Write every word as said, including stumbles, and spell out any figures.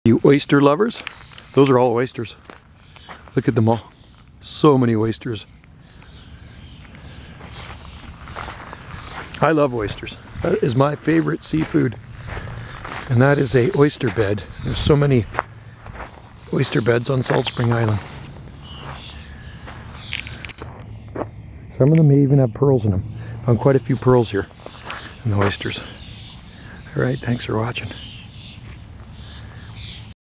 You oyster lovers, those are all oysters. Look at them all. So many oysters. I love oysters. That is my favorite seafood. And that is a oyster bed. There's so many oyster beds on Salt Spring Island. Some of them may even have pearls in them. Found quite a few pearls here in the oysters. All right, thanks for watching.